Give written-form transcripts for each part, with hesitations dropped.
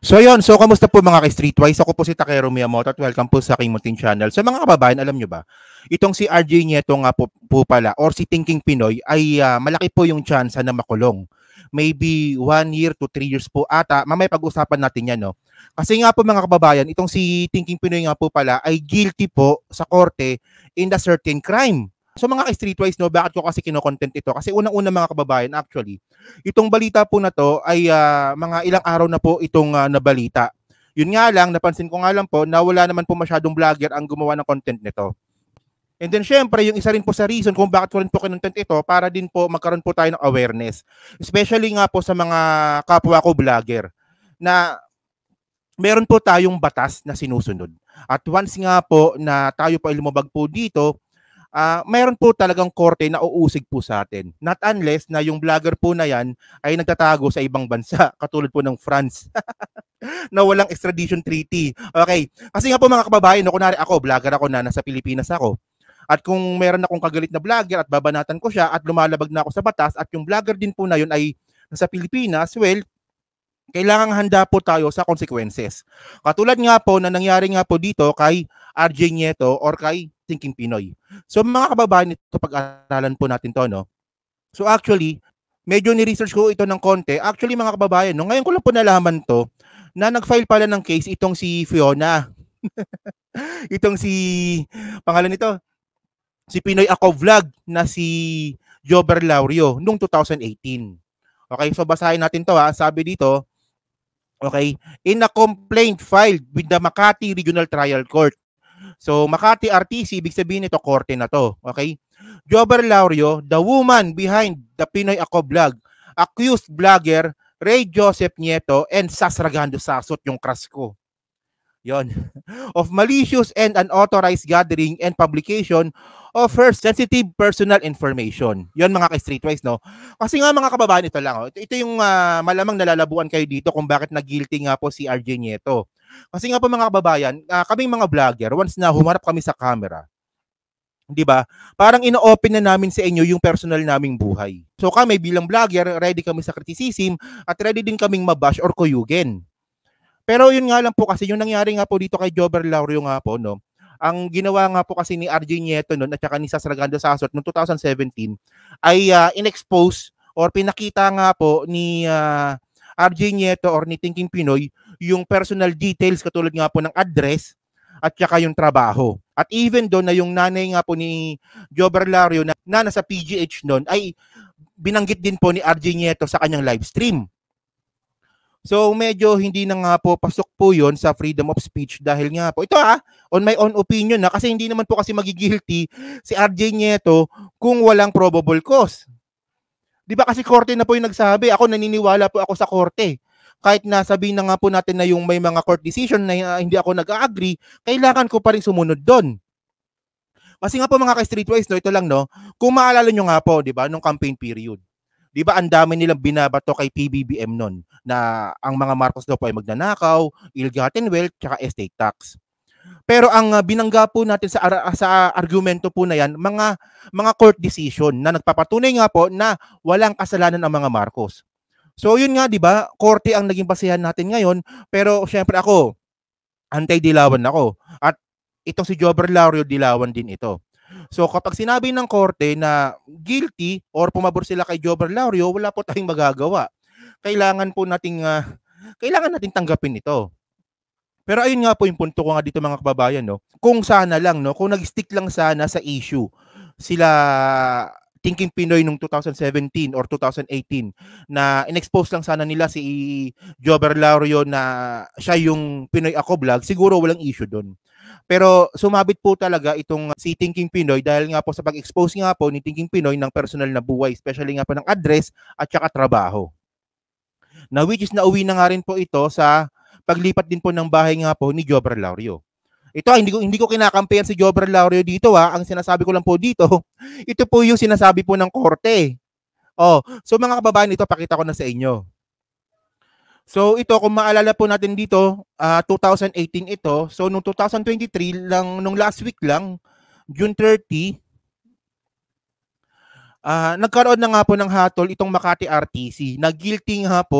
So yun, so kamusta po mga ka-Streetwise? Ako po si Takero Miyamoto at welcome po sa aking munting channel. So mga kababayan, alam nyo ba, itong si RJ Nieto nga po pala or si Thinking Pinoy ay malaki po yung chance na makulong. Maybe 1 year to 3 years po ata. Mamaya pag-usapan natin yan, no? Kasi nga po mga kababayan, itong si Thinking Pinoy nga po pala ay guilty po sa korte in a certain crime. So mga ka-Streetwise, no, bakit ko kasi kino-content ito? Kasi unang-una mga kababayan, actually, itong balita po na to ay mga ilang araw na po itong nabalita. Yun nga lang, napansin ko nga lang po na wala naman po masyadong vlogger ang gumawa ng content nito. And then syempre, yung isa rin po sa reason kung bakit ko rin po kinontent ito para din po magkaroon po tayo ng awareness. Especially nga po sa mga kapwa ko vlogger na meron po tayong batas na sinusunod. At once nga po na tayo po ay lumabag po dito, mayroon po talagang korte na uusig po sa atin. Not unless na yung vlogger po na yan ay nagtatago sa ibang bansa, katulad po ng France, na walang extradition treaty. Okay. Kasi nga po mga kababayan, no, kunwari ako, vlogger ako na nasa Pilipinas ako. At kung meron akong kagalit na vlogger at babanatan ko siya at lumalabag na ako sa batas at yung vlogger din po na yun ay nasa Pilipinas, well, kailangang handa po tayo sa consequences. Katulad nga po na nangyari nga po dito kay RJ Nieto or kay Thinking Pinoy. So mga kababayan, ito pag-aralan po natin to, no? So actually, medyo ni-research ko ito ng konti. Actually mga kababayan, no, ngayon ko lang po nalaman to na nag-file pala ng case itong si Fiona. Itong si, pangalan nito, si Pinoy Ako Vlog na si Jobber Laurio noong 2018. Okay, so basahin natin to ha. Sabi dito, okay, in a complaint filed with the Makati Regional Trial Court. So, Makati RTC, ibig sabihin ito, korte na to. Okay? Jobber Laurio, the woman behind the Pinoy Ako Vlog, accused vlogger Ray Joseph Nieto and Sasragando Sasot, yung crush ko. Yon. Of malicious and unauthorized gathering and publication of her sensitive personal information. Yon mga ka-Streetwise, no? Kasi nga mga kababayan, ito lang. Oh. Ito yung malamang nalalabuan kayo dito kung bakit nag-guilty nga po si RJ Nieto. Kasi nga po mga kababayan, kaming mga vlogger, once na humarap kami sa camera, 'di ba? Parang ino-open na namin sa inyo yung personal naming buhay. So kami bilang vlogger, ready kami sa criticism at ready din kaming mabash or kuyugin. Pero yun nga lang po kasi yung nangyari nga po dito kay Jobber Laurio nga po, no. Ang ginawa nga po kasi ni RJ Nieto noon at saka ni Sasragando Sasot noong 2017 ay in-expose or pinakita nga po ni RJ Nieto or ni Thinking Pinoy yung personal details katulad nga po ng address at saka yung trabaho. At even doon na yung nanay nga po ni Jobber Laurio na nasa PGH noon ay binanggit din po ni RJ Nieto sa kanyang live stream. So medyo hindi na nga po pasok po yon sa freedom of speech dahil nga po, ito on my own opinion na kasi hindi naman po kasi magigilty si RJ Nieto kung walang probable cause. Di ba kasi korte na po yung nagsabi, ako naniniwala po ako sa korte. Kahit na sabihin na nga po natin na yung may mga court decision na hindi ako nag-agree, kailangan ko pa rin sumunod doon. Kasi nga po mga ka-Streetwise, no, ito lang, no, kung maalala nyo nga po, di ba, nung campaign period, di ba ang dami nilang binabato kay PBBM noon na ang mga Marcos daw po ay magnanakaw, ill-gotten wealth, tsaka estate tax. Pero ang binangga po natin sa argumento po na yan, mga court decision na nagpapatunay nga po na walang kasalanan ang mga Marcos. So yun nga, di ba, korte ang naging basehan natin ngayon, pero syempre ako, anti-dilawan ako. At itong si Jobber Laurio, dilawan din ito. So kapag sinabi ng korte na guilty or pumabor sila kay Jobber Laurio, wala po tayong magagawa. Kailangan nating tanggapin ito. Pero ayun nga po yung punto ko nga dito mga kababayan, no. Kung sana lang, no, kung nag-stick lang sana sa issue sila Thinking Pinoy nung 2017 or 2018 na in-expose lang sana nila si Jobber Laurio na siya yung Pinoy Ako Vlog, siguro walang issue doon. Pero sumabit po talaga itong si Thinking Pinoy dahil nga po sa pag-expose nga po ni Thinking Pinoy ng personal na buhay, especially nga po ng address at saka trabaho. Na which is nauwi na nga rin po ito sa paglipat din po ng bahay nga po ni Jobber Laurio. Ito hindi ko kinakampihan si Jobber Laurio dito Ang sinasabi ko lang po dito, ito po yung sinasabi po ng korte. So mga kababayan, ito pakita ko na sa inyo. So ito, kung maalala po natin dito, 2018 ito. So noong 2023 lang, nung last week lang, June 30, nagkaroon na nga po ng hatol itong Makati RTC. Na guilty nga po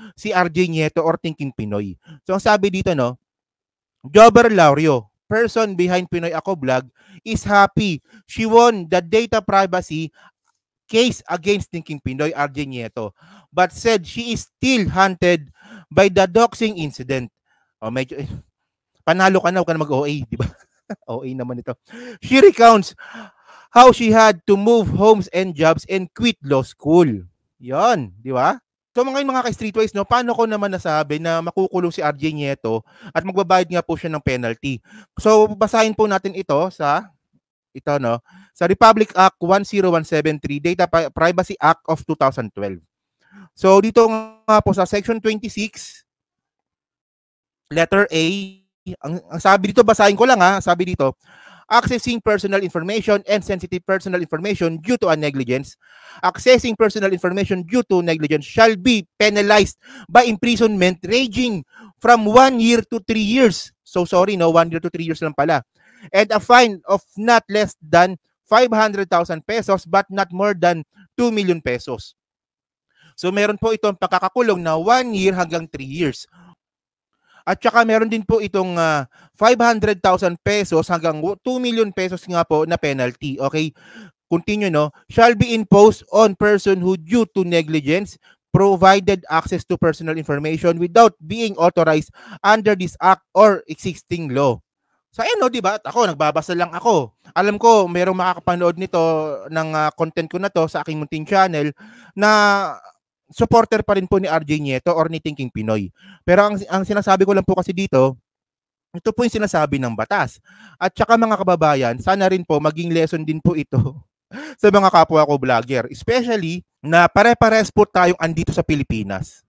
si RJ Nieto or Thinking Pinoy. So ang sabi dito, no, Jobber Laurio, person behind Pinoy Ako Vlog, is happy she won the data privacy case against Thinking Pinoy, RJ Nieto, but said she is still hunted by the doxing incident. Oh, medyo panalo ka na, huwag ka na mag-OA, di ba? OA naman ito. She recounts how she had to move homes and jobs and quit law school. Yon, di ba? So mga ka-streetwise, no, paano ko naman nasabi na makukulong si RJ Nieto at magbabayad nga po siya ng penalty? So basahin po natin ito sa no, sa Republic Act 10173, Data Privacy Act of 2012. So dito nga po sa Section 26, letter A, ang sabi dito, basahin ko lang sabi dito, accessing personal information and sensitive personal information due to a negligence. Accessing personal information due to negligence shall be penalized by imprisonment ranging from 1 year to 3 years. So sorry, no, 1 year to 3 years lang pala. And a fine of not less than 500,000 pesos but not more than 2 million pesos. So meron po itong pagkakakulong na 1 year hanggang 3 years. At saka meron din po itong 500,000 pesos hanggang 2 million pesos nga po na penalty. Okay? Continue, no? Shall be imposed on person who due to negligence provided access to personal information without being authorized under this act or existing law. So ayun, no, di ba? Ako, nagbabasa lang ako. Alam ko, merong makakapanood nito ng content ko na to sa aking munting channel na supporter pa rin po ni RJ Nieto or ni Thinking Pinoy. Pero ang sinasabi ko lang po kasi dito, ito po yung sinasabi ng batas. At saka mga kababayan, sana rin po maging lesson din po ito sa mga kapwa ko vlogger. Especially na pare-pares po tayong andito sa Pilipinas.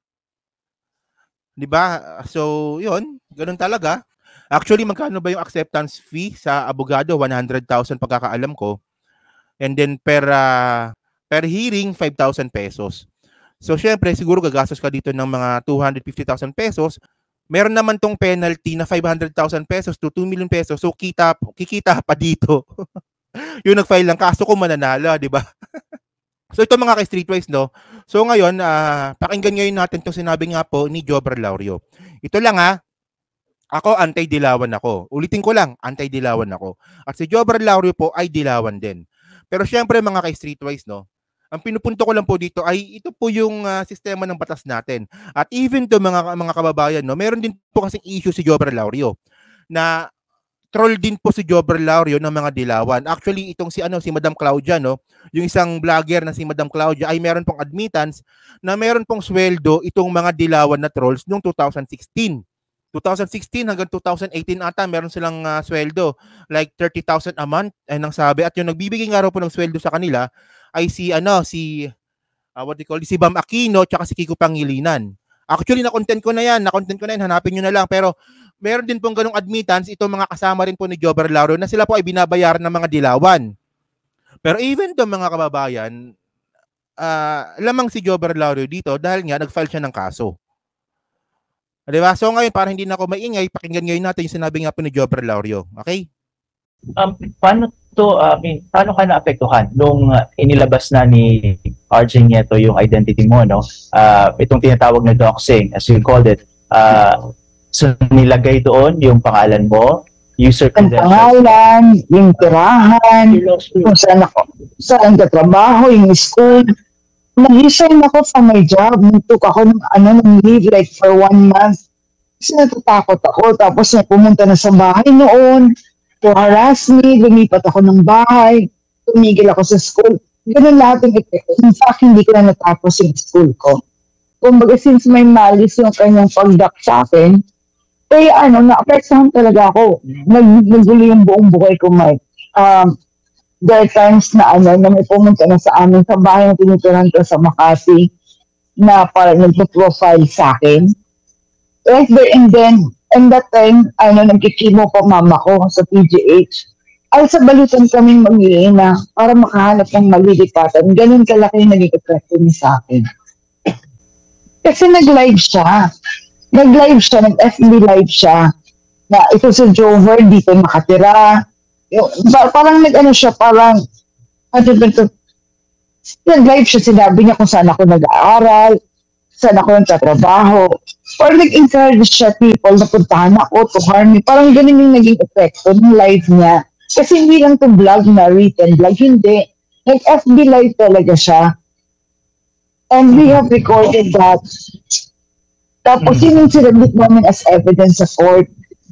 Diba? So, yun. Ganun talaga. Actually, magkano ba yung acceptance fee sa abogado? 100,000 pagkakaalam ko. And then per hearing, 5,000 pesos. So, syempre, siguro gagastos ka dito ng mga 250,000 pesos. Meron naman tong penalty na 500,000 pesos to 2 million pesos. So, kikita pa dito. Yung nag-file ng kaso kung mananalo, di ba? So, ito mga ka-streetwise, no? So, ngayon, pakinggan ngayon natin itong sinabi nga po ni Jobber Laurio. Ito lang ako anti-dilawan ako. Ulitin ko lang, anti-dilawan ako. At si Jobber Laurio po ay dilawan din. Pero syempre mga ka-streetwise, no? Ang pinupunto ko lang po dito ay ito po yung sistema ng batas natin. At even to mga kababayan, no, meron din po kasing issue si Jobber Laurio na troll din po si Jobber Laurio ng mga dilawan. Actually, itong si Madam Claudia, no, yung isang vlogger na si Madam Claudia ay meron pong admittance na meron pong sweldo itong mga dilawan na trolls noong 2016. 2016 hanggang 2018 ata meron silang sweldo like 30,000 a month ang sabi, at yung nagbibigay nga raw po ng sweldo sa kanila ay si Bam Aquino tsaka si Kiko Pangilinan. Actually na-content ko na yan, hanapin nyo na lang. Pero meron din pong ganung admittance itong mga kasama rin po ni Jobber Laurio na sila po ay binabayaran ng mga dilawan. Pero even to mga kababayan, lamang si Jobber Laurio dito dahil nga nag-file siya ng kaso. Diba? So ngayon, para hindi na ako maingay, pakinggan ngayon natin yung sinabi nga po ni Jobber Laurio. Okay? Paano ka naapektuhan nung inilabas na ni RJ Nieto yung identity mo, no? Itong tinatawag na doxing, as you called it. So nilagay doon yung pangalan mo, user credentials. Ang pangalan, yung tirahan, kung saan ka trabaho, yung school. Nag-resign ako from my job. Nagtook ako ng leave like for 1 month. Kasi natatakot ako. Tapos pumunta na sa bahay noon to harass me. Lumipat ako ng bahay. Tumigil ako sa school. Ganun lahat ng epekto. In fact, hindi ko na natapos yung school ko. Kumbaga, since may malis yung kanyang pagdak sa akin, na-apeksahan talaga ako. Nagulo yung buong buhay ko, Mike. There are times na may pumunta na sa amin sa bahay na tinitirahan ko sa Makati na parang nagpo-profile sa akin. Right there and then, and that time, nagkikimo pa mama ko sa PGH. Ay sa balutan kaming mag-iina para makahanap ng malilipatan. Ganun kalaki yung naging epekto niya sa akin. Kasi nag-live siya. Nag-FB live siya. Na ito si Jover, dito makatira. Parang nag-live siya, nag-live siya, sinabi niya kung saan ako nag-aaral, saan ako nagtatrabaho. Or nag-encourage siya people na puntahan ako to harm me. Parang ganun yung naging epekto ng life niya. Kasi hindi lang to vlog na written vlog, hindi. Nag-FB live talaga siya. And we have recorded that. Tapos yun yung sinabit namin as evidence sa court.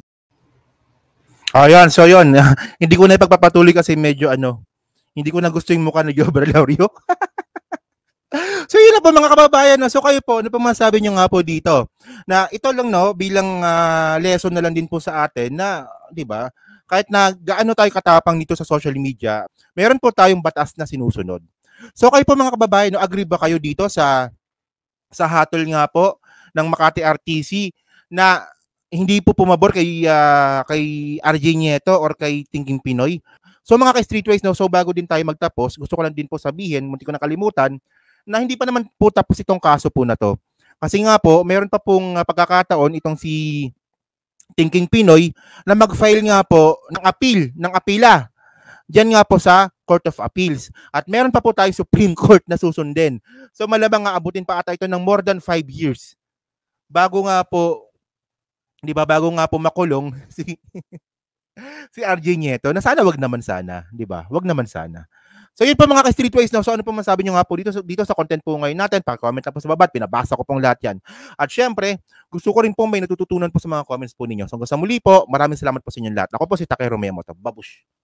Ayan, so yun. Hindi ko na ipagpapatuloy kasi medyo hindi ko na gusto yung mukha ni Jobber Laurio. So yun na po mga kababayan. No? So kayo po, ano pa masabi nyo nga po dito? Na ito lang bilang lesson na lang din po sa atin na, di ba, kahit na gaano tayo katapang dito sa social media, meron po tayong batas na sinusunod. So kayo po mga kababayan, agree ba kayo dito sa hatol nga po ng Makati RTC na hindi po pumabor kay RJ Nieto or kay Thinking Pinoy? So mga ka-Streetwise, so bago din tayo magtapos, gusto ko lang din po sabihin, munti ko nakalimutan, na hindi pa naman po tapos itong kaso po na to. Kasi nga po, meron pa pong pagkakataon itong si Thinking Pinoy na mag-file nga po ng apila. Diyan nga po sa Court of Appeals. At meron pa po tayong Supreme Court na susundin. So malamang nga abutin pa ata ito ng more than 5 years. Bago nga po makulong si RJ Nieto na sana wag naman sana, 'di ba? Wag naman sana. So yun po mga ka-Streetwise So ano po masabi nyo nga po dito sa content po ngayon natin? Pa-comment lang po sa baba, pinabasa ko pong lahat yan. At syempre, gusto ko rin po may natututunan po sa mga comments po ninyo. So hanggang sa muli po, maraming salamat po sa inyong lahat. Ako po si Takero Miyamoto. Babush!